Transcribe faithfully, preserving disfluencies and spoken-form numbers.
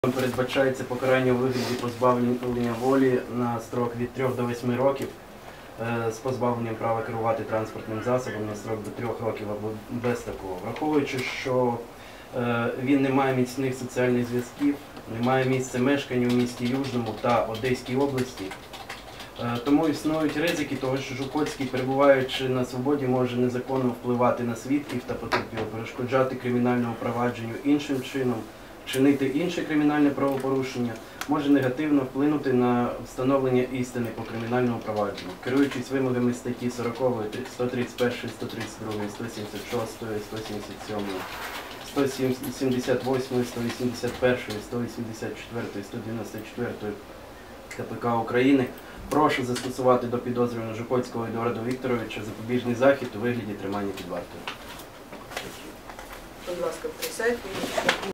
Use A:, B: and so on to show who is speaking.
A: Передбачається покарання у вигляді позбавлення волі на строк від трьох до восьми років з позбавленням права керувати транспортним засобом на строк до трьох років або без такого. Враховуючи, що він не має міцних соціальних зв'язків, не має місця мешкання у місті Южному та Одеській області, тому існують ризики того, що Жукотський, перебуваючи на свободі, може незаконно впливати на свідків та потерпілих, перешкоджати кримінальному провадженню іншим чином, вчинити інше кримінальне правопорушення, може негативно вплинути на встановлення істини по кримінальному провадженню. Керуючись вимогами статті сорок, сто тридцять першої, сто тридцять другої, сто сімдесят шостої, сто сімдесят сьомої, сто сімдесят восьмої, сто вісімдесят першої, сто вісімдесят четвертої, сто дев'яносто четвертої КПК України, прошу застосувати до підозрюваного Жукотського Едуарда Вікторовича запобіжний захід у вигляді тримання під вартою.
B: Будь ласка, присядьте.